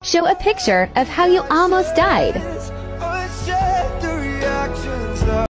Show a picture of how you almost died.